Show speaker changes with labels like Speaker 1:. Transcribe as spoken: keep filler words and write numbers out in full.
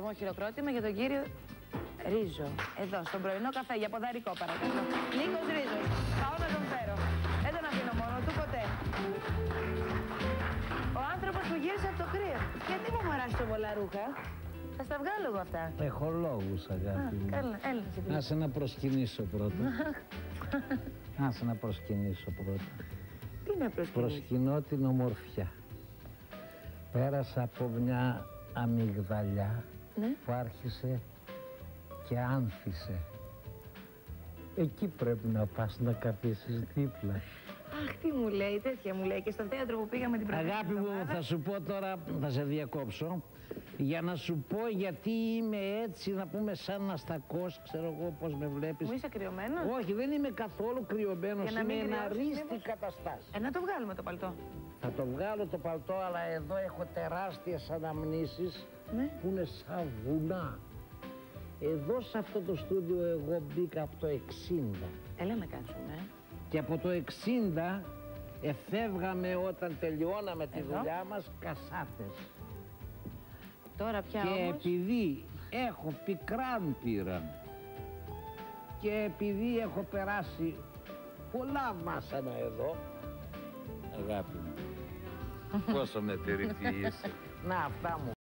Speaker 1: θερμό χειροκρότημα για τον κύριο Ρίζο. Εδώ, στον πρωινό καφέ, για ποδαρικό παρακαλώ. Νίκος Ρίζος. Πάω να τον φέρω. Δεν τον αφήνω μόνο του ποτέ. Ο άνθρωπος που γύρισε από το κρύο. Γιατί μου φοράς τόσο πολλά ρούχα? Θα στα βγάλω εγώ αυτά.
Speaker 2: Έχω λόγους, αγάπη μου.
Speaker 1: Καλά, έλα.
Speaker 2: Άσε να προσκυνήσω πρώτα. Άσε να προσκυνήσω πρώτα.
Speaker 1: Τι να προσκυνήσω?
Speaker 2: Προσκυνώ την ομορφιά. Πέρασα από μια αμυγδαλιά, ναι, που άρχισε και άνθησε. Εκεί πρέπει να πας να καθίσεις δίπλα.
Speaker 1: Αχ, τι μου λέει, τέτοια μου λέει. Και στο θέατρο που πήγαμε την προηγούμενη
Speaker 2: Αγάπη μου, θα σου πω τώρα, θα σε διακόψω, για να σου πω γιατί είμαι έτσι, να πούμε σαν Ναστακός, ξέρω εγώ πώς με βλέπεις.
Speaker 1: Μου είσαι κρυωμένος?
Speaker 2: Όχι, δεν είμαι καθόλου κρυωμένος, είμαι εναρίστη καταστάση.
Speaker 1: Ε, να το βγάλουμε το παλτό.
Speaker 2: Θα το βγάλω το παλτό, αλλά εδώ έχω τεράστιες αναμνήσεις, ναι, που είναι σαν βουνά. Εδώ σε αυτό το στούντιο εγώ μπήκα από το εξήντα.
Speaker 1: Έλα να κάτσουμε. Ε.
Speaker 2: Και από το εξήντα εφεύγαμε όταν τελειώναμε τη εδώ δουλειά μας κασάτες.
Speaker 1: Τώρα πια
Speaker 2: και
Speaker 1: όμως...
Speaker 2: επειδή έχω πικράν πήραν και επειδή έχω περάσει πολλά βάσανα εδώ, αγάπη μου, πόσο με περιποιείς. Να, αυτά μου